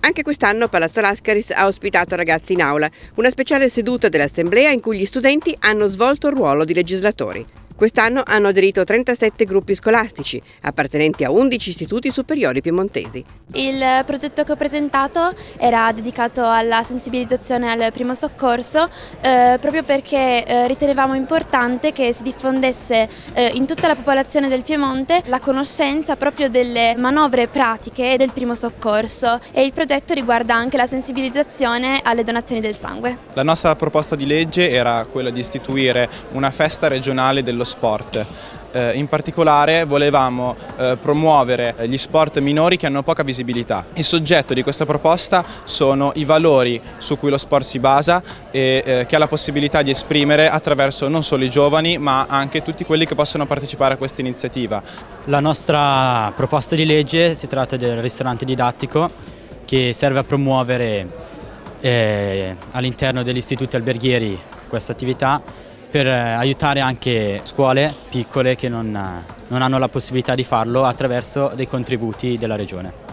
Anche quest'anno Palazzo Lascaris ha ospitato ragazzi in aula, una speciale seduta dell'Assemblea in cui gli studenti hanno svolto il ruolo di legislatori. Quest'anno hanno aderito 37 gruppi scolastici, appartenenti a 11 istituti superiori piemontesi. Il progetto che ho presentato era dedicato alla sensibilizzazione al primo soccorso, proprio perché ritenevamo importante che si diffondesse in tutta la popolazione del Piemonte la conoscenza proprio delle manovre pratiche del primo soccorso, e il progetto riguarda anche la sensibilizzazione alle donazioni del sangue. La nostra proposta di legge era quella di istituire una festa regionale dello sport. In particolare volevamo promuovere gli sport minori che hanno poca visibilità. Il soggetto di questa proposta sono i valori su cui lo sport si basa e che ha la possibilità di esprimere attraverso non solo i giovani ma anche tutti quelli che possono partecipare a questa iniziativa. La nostra proposta di legge si tratta del ristorante didattico che serve a promuovere all'interno degli istituti alberghieri questa attività, per aiutare anche scuole piccole che non hanno la possibilità di farlo attraverso dei contributi della Regione.